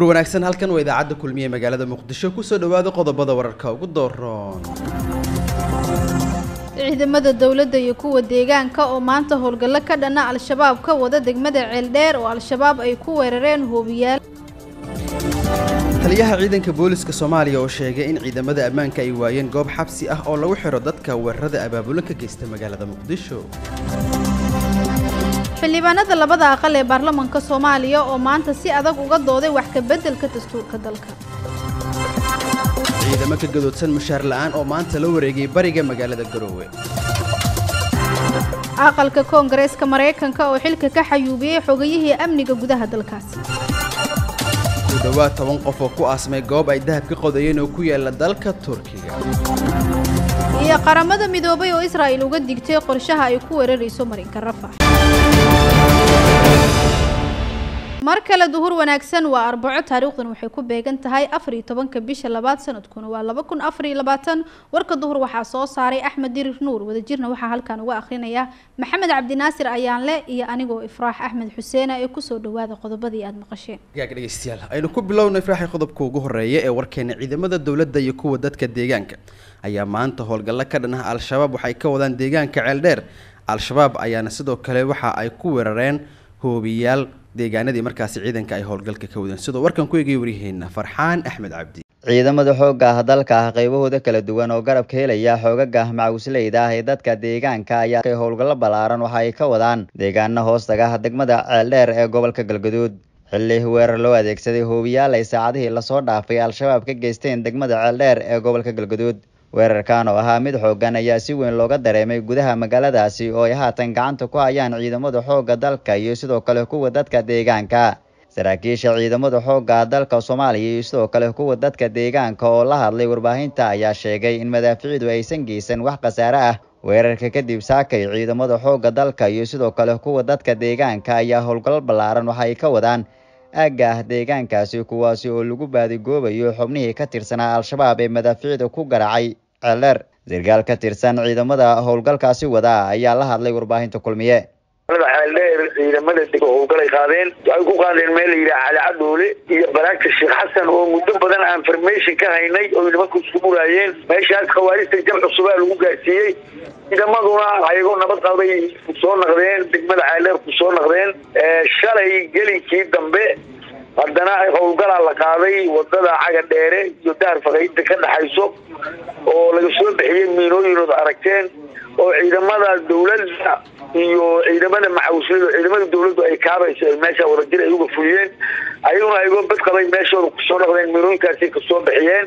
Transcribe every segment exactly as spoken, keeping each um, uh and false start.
wanaagsan halkan waa idaacada kulmiye magaalada Muqdisho ku soo dhawaada qodobada wararka ugu dooran. ciidamada dawladda iyo kuwa deegaanka oo maanta howlgalo ka dhana al-shabaab ka wada degmada Ceeldheer oo al-shabaab ay ku weerareen hoobiyaal. taliyaha ciidanka booliska Soomaaliya oo sheegay in ciidamada ammaanka ay waayeen goob xabsi ah oo lagu xiro dadka weerarada abaabulan ka geysta magaalada Muqdisho. xildhibaanada labada aqal ee baarlamaanka Soomaaliya oo maanta si adag uga dooday wax ka bedelka dastuurka dalka. ciidamo ka gadoodsan mushaar la'aan oo maanta la wareegay bariga magaalada Garowe. aqalka Koongareeska Mareykanka oo xilka ka xayuubiyay xogayihii amniga gudaha dalkaasi. ku dhawaad toban qof oo ku aasmay goob ay dahab ka qodayeen oo ku yaala dalka Turkiga. iyo qaramada midoobay oo Israa'iil uga digtay qorshaha ay ku weerarayso marinka Rafah. markale duhur wanaagsan waa arbaco taariikhdan waxay ku beegan tahay afar iyo tobanka bisha labaad sanadkuna waa laba kun afar iyo labaatan warka duhur waxaa soo saaray Axmed Dirir Nuur wadajirna waxaa halkan uga akhrinaya Maxamed Cabdi Naasir Ayaanle iyo anigoo Ifraax Axmed Xuseen ee ku soo dhawaada qodobadii aad maqasheen. gaaga dhageystayaal aynu ku bilowno Ifraax qodobka ugu horeeya ee warkeena ciidamada dawladda iyo kuwa dadka deegaanka ayaa maanta howlgalo ka dhana al-shabaab waxay ka wadaan deegaanka Ceeldheer. al-shabaab ayaana sidoo kale waxa ay ku weerareen hoobiyaal deegaanadii markaas ciidanka ay howlgalka ka wadaan sidoo warkan ku eegay wariyeena Farxaan Axmed Cabdi. ciidamada xoogga ah dalka ah qaybahooda kala duwan oo garab ka helaya xoogaga macawsleyda ah ee dadka deegaanka ayaa ka howlgallo balaaran waxa ay ka wadaan deegaano hoostaga degmada Ceeldheer ee gobolka Galgaduud. xilli weerar loo adeegsaday hoobiyaal ay saacadihii la soo dhaafay al-shabaab ka geysteen degmada Ceeldheer ee gobolka Galgaduud. weerarkan oo ahaa mid xoogan ayaa si weyn looga dareemay gudaha magaaladaasi oo ay haatan gacanta ku hayaan ciidamada xoogga dalka iyo sidoo kale kuwa dadka deegaanka. saraakiisha ciidamada xoogga dalka Soomaaliya iyo sidoo kale kuwa dadka deegaanka oo la hadlay warbaahinta ayaa sheegay in madaafiicdu aysan geysan wax khasaare ah. weerarka kadib saakay ciidamada xoogga dalka iyo sidoo kale kuwa dadka deegaanka ayaa howlgal balaaran waxa ay ka wadaan aagga ah deegaankaasi kuwaasi oo lagu baadigoobayo xubnihii ka tirsanaa al-shabaab ee madaafiicda ku garaacay Ceeldheer. sargaal ka tirsan ciidamada howlgalkaasi wada ayaa la hadlay warbaahinta kulmiye. Ceeldheer ciidamada deg howlgal ay qaadeen waxay ku qaadeen meel la yiraahdo Cali Cadoole iyo Baraagta Sheekh Xasan oo muddo badan aan information ka haynay oo nimanku isku muraayeen meeshaas khawaarijta jab cusub lagu gaarsiiyay. ciidamaduna ayagoo nabad qabay ku soo noqdeen degmada Ceeldheer ku soo noqdeen shalay gelinkii dambe haddana ay howlgal la qaaday wadada Caga Dheere iyo Daar Faqeynta ka dhaxayso oo laga soo bixiyay miinooyin oo aragteen oo ciidamada dawladda iyo ciidamada macawslada ciidamada dawladdu ay kaabayso meesha wada jir ay uga fuliyeen ayaguna ayagoo bad qabay meeshooda ku soo noqdeen miinooyinkaasi ka soo bixiyeen.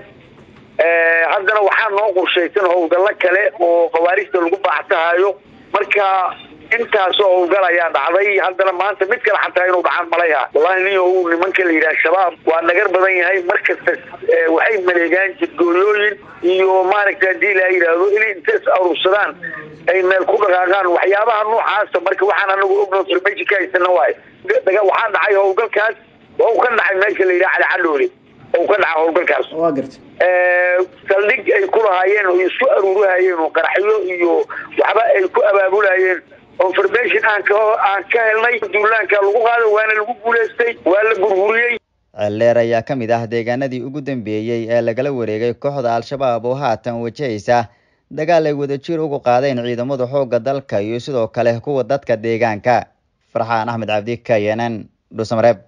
ee haddana waxaa noo qorshaysan howlgallo kale oo khawaarijta lagu baaxtahayo marka intaas oo howlgal ayaa dhacday haddana maanta mid kale xataa inuu dhacaan malaya wallahi nin uu nimanka la yiraahdo shabaab waa nagar badan yahay markasta waxay maleegaan jidgooyooyin iyo maaragtay hadii la yiraahdo in intaas urursadaan ay meel ku dhaqaaqaan waxyaabaha noocaas marka waxaan anagu ogno information ka haysana waay daga waxaan dhacay howlgalkaas oo ka dhacay meesha la yiraahdo Cali Cadoole oo ka dhacay howlgalkaas waa gartay ee saldhig ay ku lahaayeen oo isku aruurahayeen oo qaraxyo iyo waxba ay ku abaabulayeen information aan ka aan ka helnay duulaanka lagu qaado waana lagu guuleystay waa la burburiyay. Ceeldheer ayaa ka mid ah deegaanadii ugu dambeeyay ee lagala wareegay kooxda al-shabaab oo haatan wajahaysa dagaal ay wadajir ugu qaadeen ciidamada xoogga dalka iyo sidoo kale kuwa dadka deegaanka. Farxaan Axmed Cabdi Kayanan Dhuusamareeb.